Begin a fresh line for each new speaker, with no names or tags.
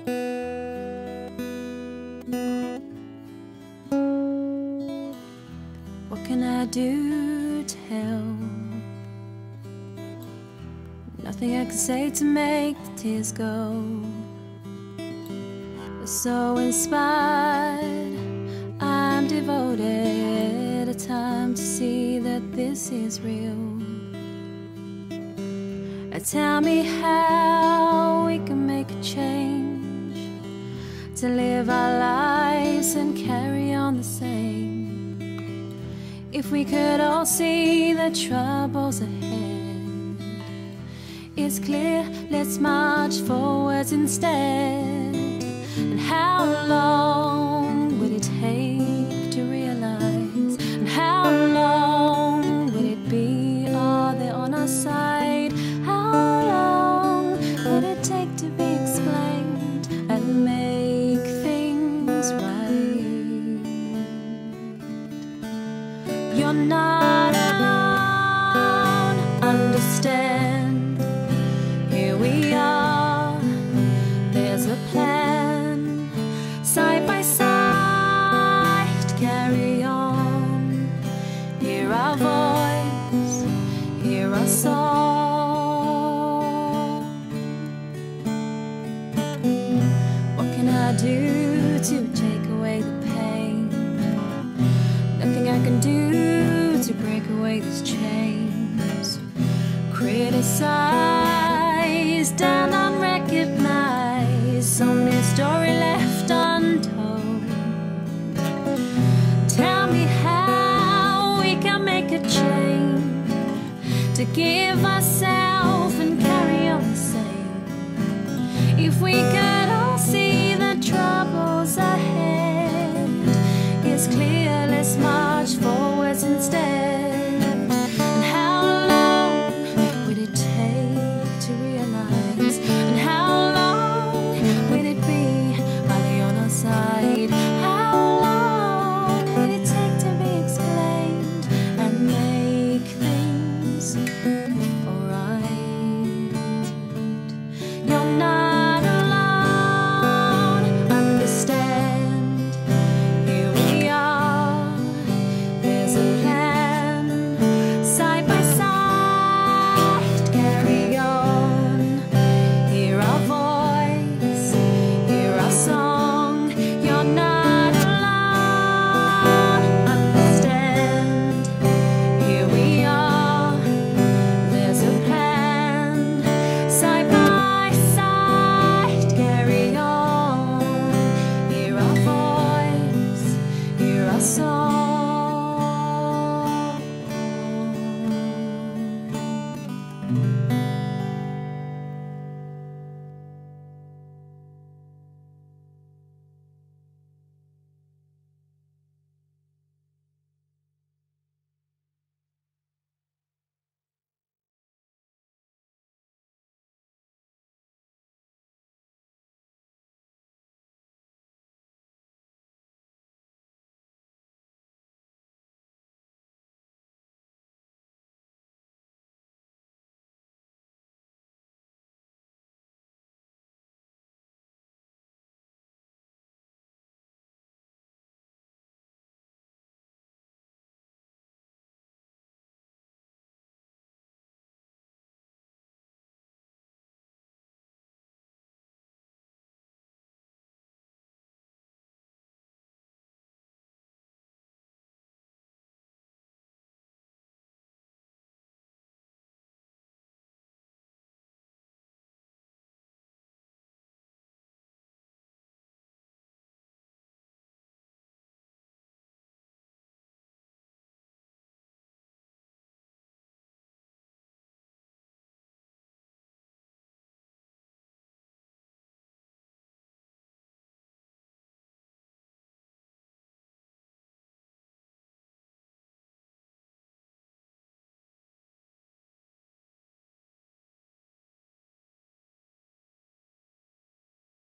What can I do to help? Nothing I can say to make the tears go. So inspired, I'm devoted. A time to see that this is real. Tell me how we can make a change, to live our lives and carry on the same. If we could all see the troubles ahead, it's clear, let's march forwards instead. And how long will it take to realize? And how long will it be? Are they on our side? How long will it take to be explained and make things right? You're not alone, understand. Here we are, there's a plan, side by side, carry on. Hear our voice, hear our song. What can I do to take away the pain? Nothing I can do to break away these chains. Criticized and unrecognized, only a story left untold. Tell me how we can make a change, to give ourselves and carry on the same. If we could all see the troubles ahead, it's clear, let's march forwards instead. And how long will it take to realize? And how long will it be? Are they on our side? How long will it take to be explained and make things